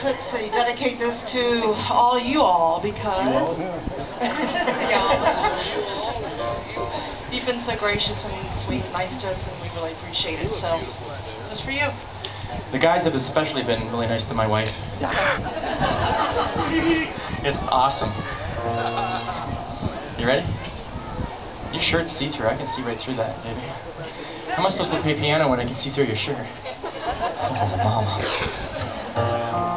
let's see, dedicate this to all you all because you've been so gracious and sweet and nice to us, and we really appreciate it. So this is for you. The guys have especially been really nice to my wife. It's awesome. You ready? Your shirt's see-through. I can see right through that, baby. How am I supposed to play piano when I can see through your shirt? Oh, Mama.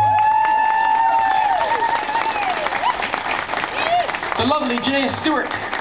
The lovely Jay Stewart.